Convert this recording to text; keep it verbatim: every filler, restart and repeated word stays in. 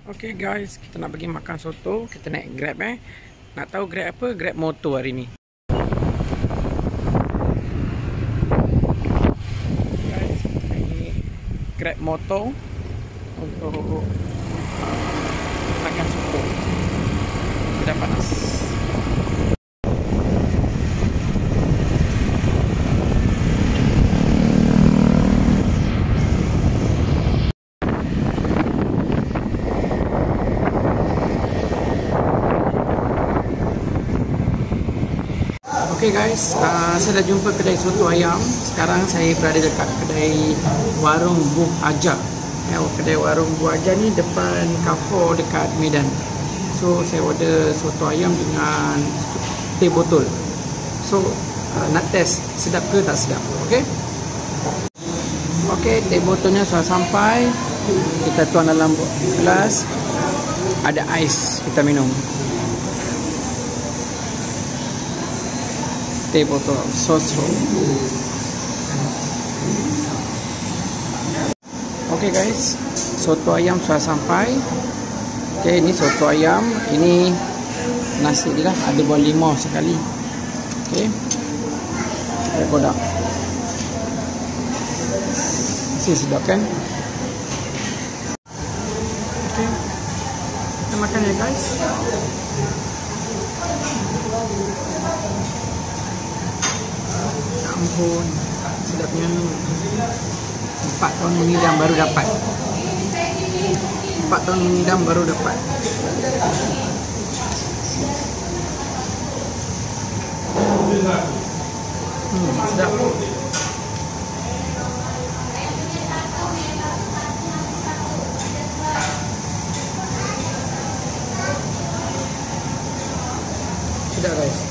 Okay guys, kita nak pergi makan soto. Kita naik Grab eh. Nak tahu Grab apa? Grab motor hari ni. Guys, ini Grab motor untuk makan soto. Sudah panas. Okay guys, uh, saya dah jumpa kedai soto ayam. Sekarang saya berada dekat kedai warung Bu Aja. Ya, kedai warung Bu Aja ni depan Carrefour dekat Medan. So saya order soto ayam dengan teh botol. So uh, nak test sedap ke tak sedap. Okay. Okay, teh botolnya sudah sampai. Kita tuang dalam gelas. Ada ais kita minum. Teh botol soso. Okay guys, soto ayam sudah sampai. Okay, ini soto ayam. Ini nasi dia lah, ada buah limau sekali. Okay, ada kodak. Masih sedap kan? Okay, kita makan ya guys. Ampun, sedapnya. Empat tahun mengidam baru dapat. Empat tahun mengidam baru dapat. Hmm, sedap. Sedap guys.